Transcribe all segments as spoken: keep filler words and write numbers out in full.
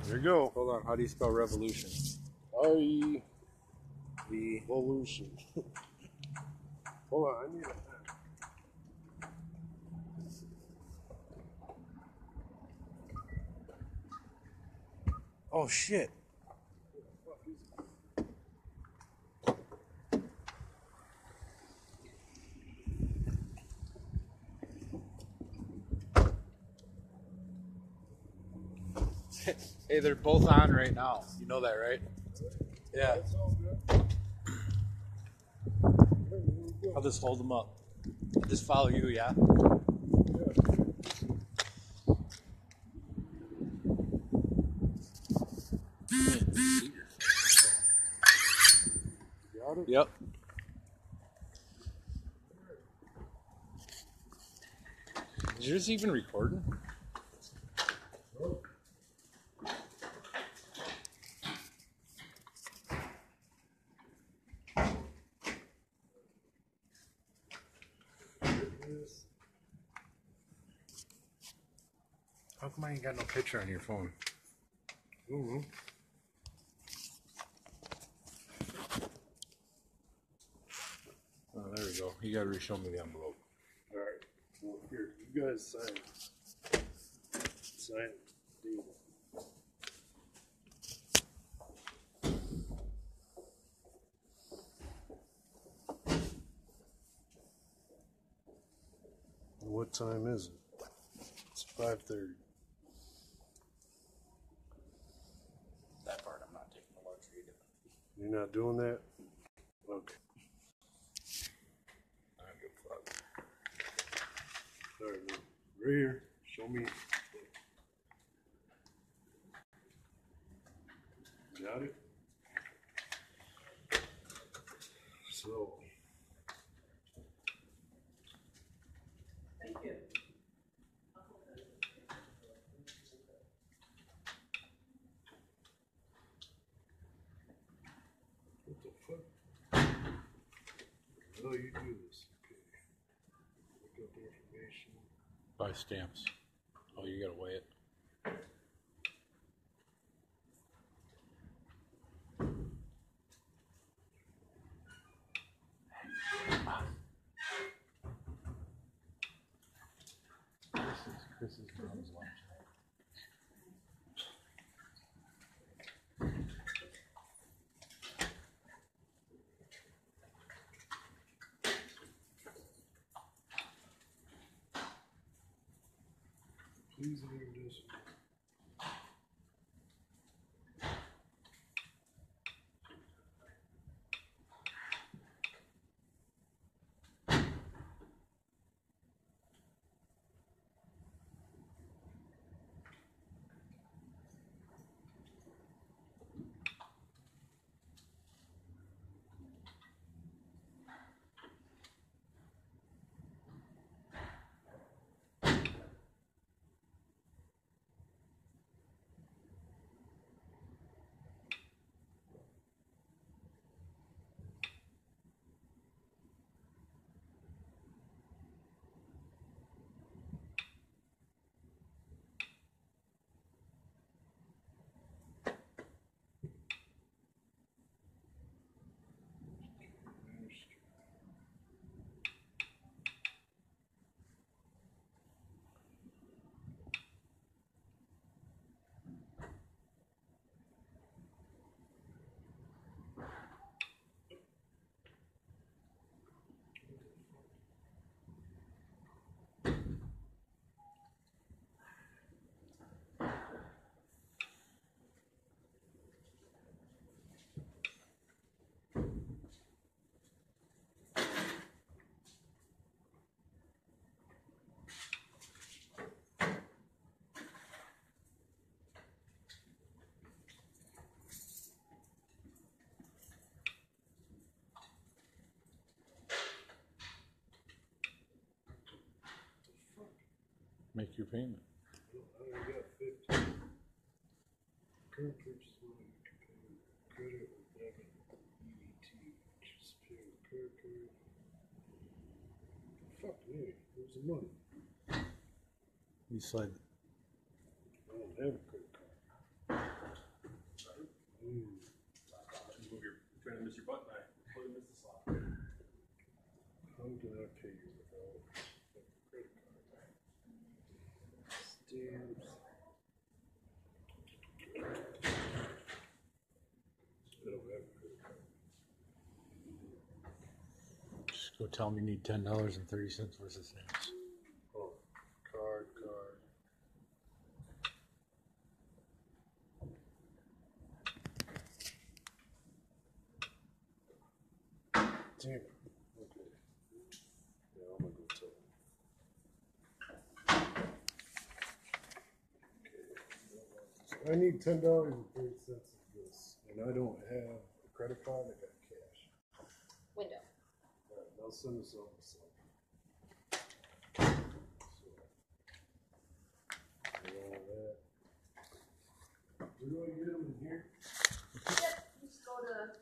There you go. Hold on. How do you spell revolution? R E V. Evolution. Hold on, I need a pen. Oh shit. Hey, they're both on right now. You know that, right? Yeah. I'll just hold them up. Just follow you, yeah? Yep. Is yours even recording? How come I ain't got no picture on your phone? Mm-hmm. Oh, there we go. You gotta re-show me the envelope. All right. Well, here, you guys sign. Sign the deal. What time is it? It's five thirty. That part I'm not taking the luxury to. You're not doing that? Okay. I don't give a fuck. All right, man. Right here. Show me. Got it? So. Thank you. What the fuck? No, you do this. Okay. Look up information. Buy stamps. Oh, you gotta weigh it. This is Chris's mom's lunch. Please leave this. Make your payment. I only got fifty. Current purchase money, credit or debit, E B T, just pay with credit card. Fuck me, where's the money? You slide. I don't have a credit card. Go tell him you need ten dollars and thirty cents worth of things. Oh, card, card. Damn. Okay. Yeah, I'm gonna go tell him. Okay. I need ten dollars and thirty cents of this, and I don't have a credit card. I got cash. Window. All right, I'll send this over. So. We're going to get them in here. Yep, just go to.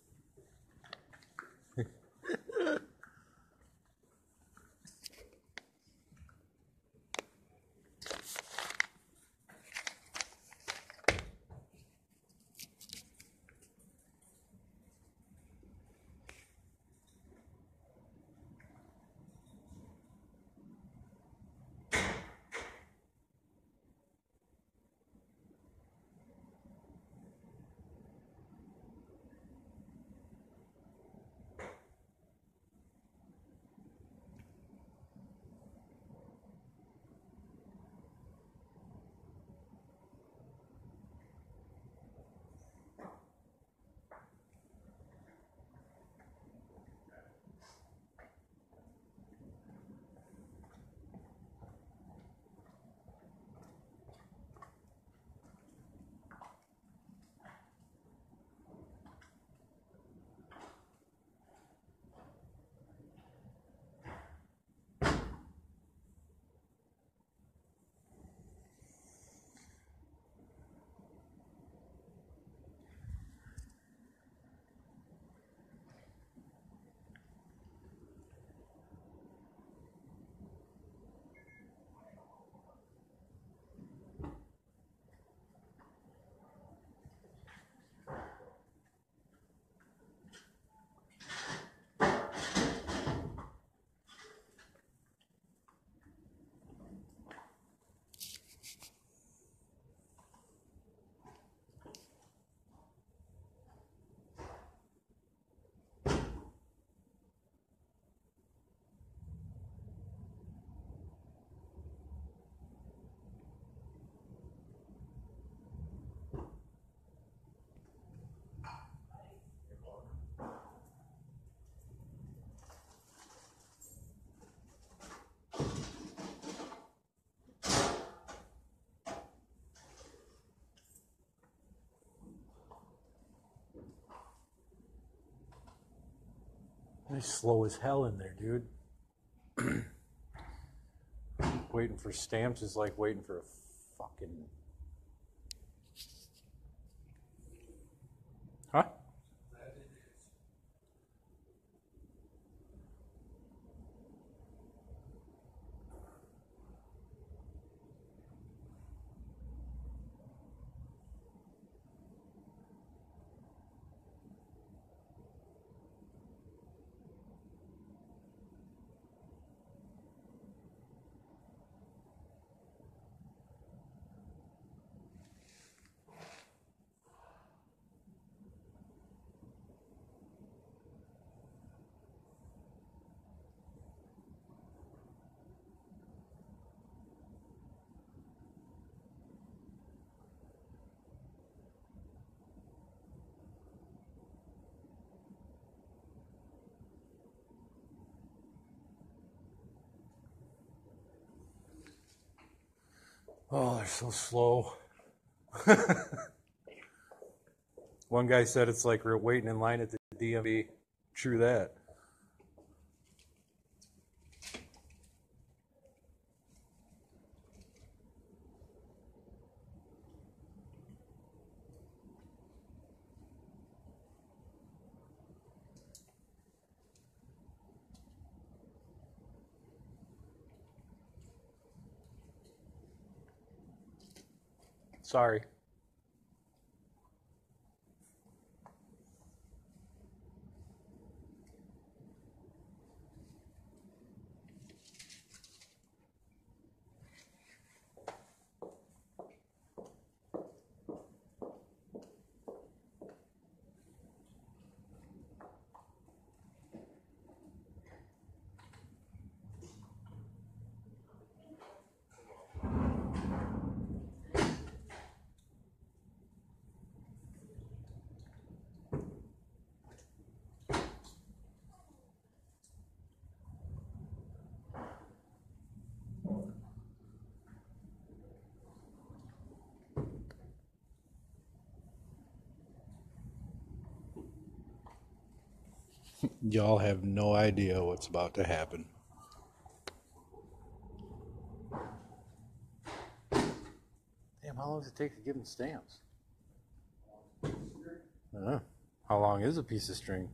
It's slow as hell in there, dude. Waiting for stamps is like waiting for a fucking... Huh? Oh, they're so slow. One guy said it's like we're waiting in line at the D M V. True that. Sorry. Y'all have no idea what's about to happen. Damn, how long does it take to give them stamps? Uh, how long is a piece of string?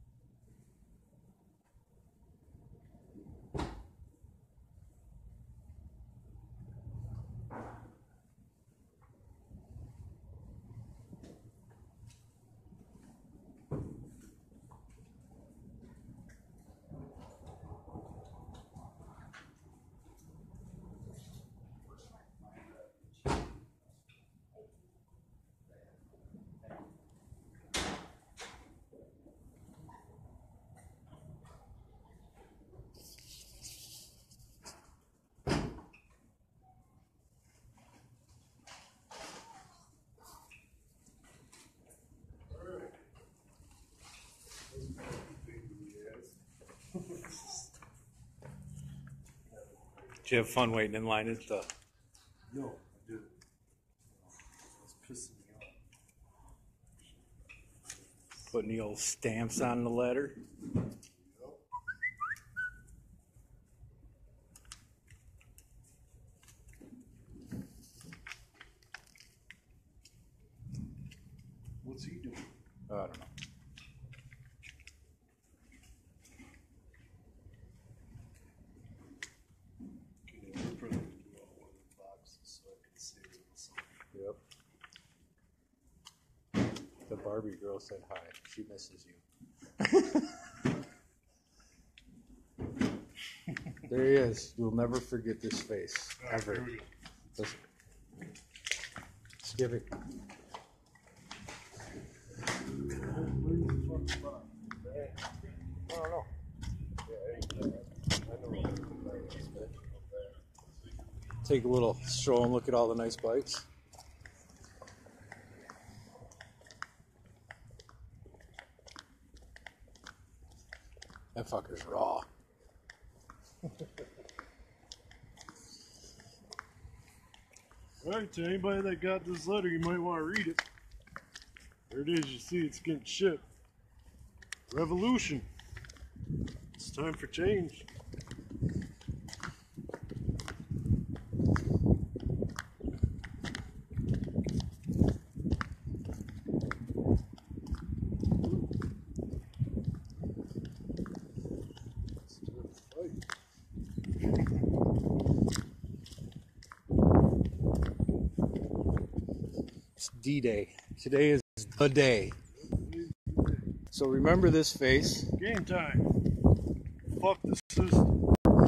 Did you have fun waiting in line at the... No, I didn't. It was pissing me off. Putting the old stamps on the letter? Yep. What's he doing? I don't know. Okay, we're probably gonna do all one of the boxes so I can save it. Yep. The Barbie girl said hi. She misses you. There he is. You'll never forget this face. All right, Ever. here we go. Listen. Skip it. I don't know. Take a little stroll and look at all the nice bikes. That fucker's raw. Alright, to anybody that got this letter, you might want to read it. There it is, you see it's getting shipped. Revolution. It's time for change. It's D-Day. Today is the day. So remember this face. Game time. Fuck the system.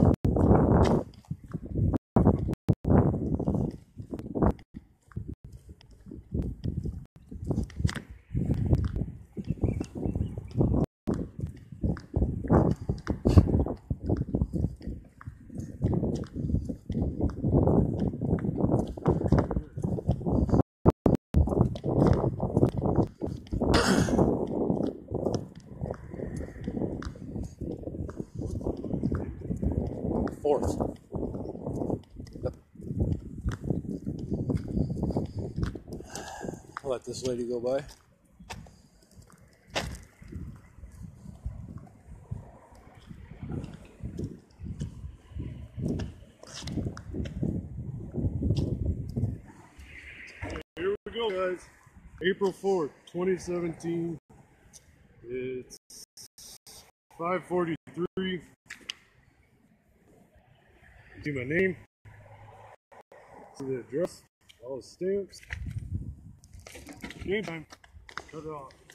Fourth. Yep. I'll let this lady go by. Here we go, guys. April fourth, twenty seventeen. It's five forty-three. See my name. See the address. All the stamps. Game time. Cut it off.